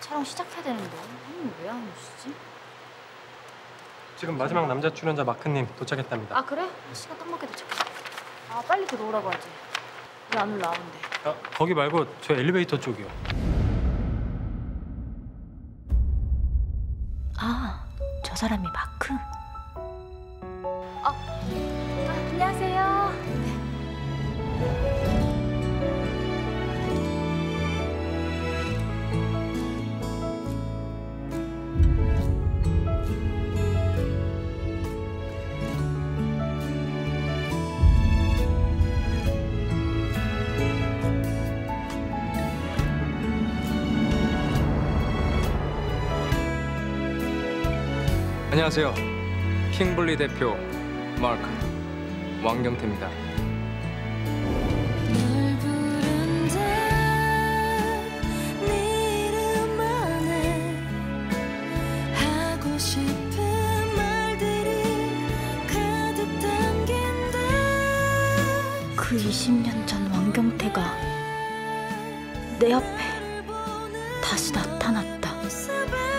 촬영 시작해야 되는데 왜 안 오시지? 지금 마지막 남자 출연자 마크님 도착했답니다. 아 그래? 시간 딱 맞게 도착했어. 아 빨리 들어오라고 하지. 왜 안 올라오는데? 아, 거기 말고 저 엘리베이터 쪽이요. 아, 저 사람이 마크? 안녕하세요. 안녕하세요. 킹블리 대표 마크 왕경태입니다. 그 20년 전 왕경태가 내 앞에 다시 나타났다.